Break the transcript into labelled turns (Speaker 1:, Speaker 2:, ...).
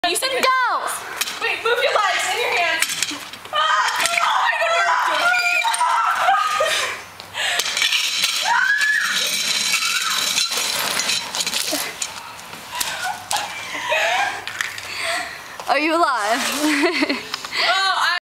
Speaker 1: You said go!
Speaker 2: Wait, move your legs and your hands.
Speaker 1: Are you alive?